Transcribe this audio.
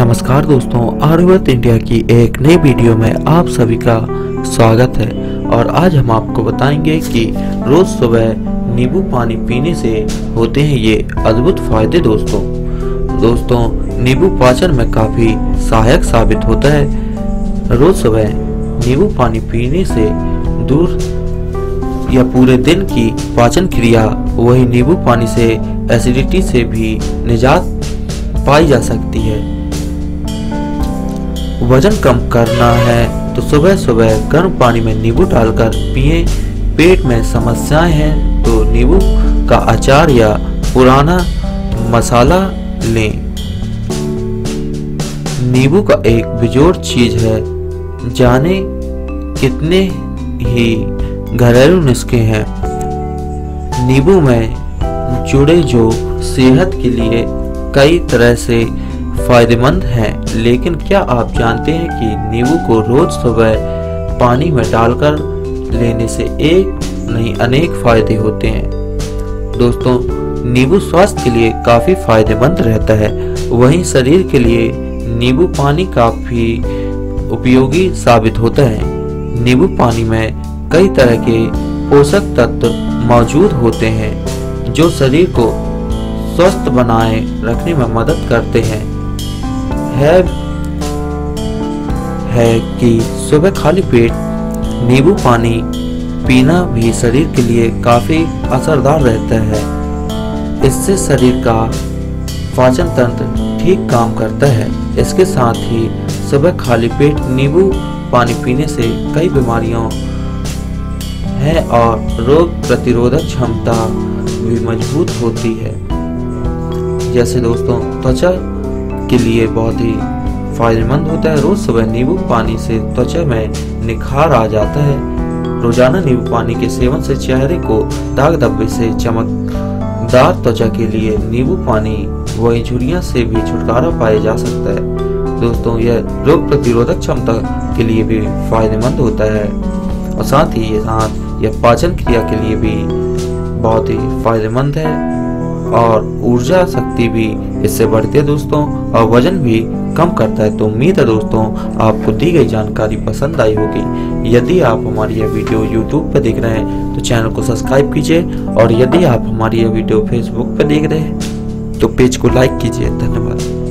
नमस्कार दोस्तों, आयुर्वेद इंडिया की एक नई वीडियो में आप सभी का स्वागत है। और आज हम आपको बताएंगे कि रोज सुबह नींबू पानी पीने से होते हैं ये अद्भुत फायदे। दोस्तों नींबू पाचन में काफी सहायक साबित होता है। रोज सुबह नींबू पानी पीने से दूर या पूरे दिन की पाचन क्रिया, वही नींबू पानी से एसिडिटी से भी निजात पाई जा सकती है। वजन कम करना है तो सुबह सुबह गर्म पानी में नींबू डालकर पिएं। पेट में समस्याएं हैं तो नींबू का अचार या पुराना मसाला लें। नींबू का एक बेजोड़ चीज है। जाने कितने ही घरेलू नुस्खे हैं नींबू में जुड़े जो सेहत के लिए कई तरह से फायदेमंद हैं। लेकिन क्या आप जानते हैं कि नींबू को रोज सुबह पानी में डालकर लेने से एक नहीं अनेक फायदे होते हैं। दोस्तों नींबू स्वास्थ्य के लिए काफी फायदेमंद रहता है। वहीं शरीर के लिए नींबू पानी काफी उपयोगी साबित होता है। नींबू पानी में कई तरह के पोषक तत्व मौजूद होते हैं जो शरीर को स्वस्थ बनाए रखने में मदद करते हैं। है कि सुबह खाली पेट नींबू पानी पीना भी शरीर के लिए काफी असरदार रहता है। इससे शरीर का पाचन तंत्र ठीक काम करता है। इसके साथ ही सुबह खाली पेट नींबू पानी पीने से कई बीमारियों है और रोग प्रतिरोधक क्षमता भी मजबूत होती है। जैसे दोस्तों त्वचा के लिए बहुत ही फायदेमंद होता है। रोज सुबह नींबू पानी से त्वचा में निखार आ जाता है। रोजाना नींबू पानी के सेवन से चेहरे को दाग धब्बे से चमकदार त्वचा के लिए नींबू पानी व झुर्रियों से भी छुटकारा पाया जा सकता है। दोस्तों यह रोग प्रतिरोधक क्षमता के लिए भी फायदेमंद होता है और साथ ही यह पाचन क्रिया के लिए भी बहुत ही फायदेमंद है और ऊर्जा शक्ति भी इससे बढ़ती है दोस्तों, और वजन भी कम करता है। तो उम्मीद है दोस्तों आपको दी गई जानकारी पसंद आई होगी। यदि आप हमारी यह वीडियो YouTube पर देख रहे हैं तो चैनल को सब्सक्राइब कीजिए, और यदि आप हमारी यह वीडियो Facebook पर देख रहे हैं तो पेज को लाइक कीजिए। धन्यवाद।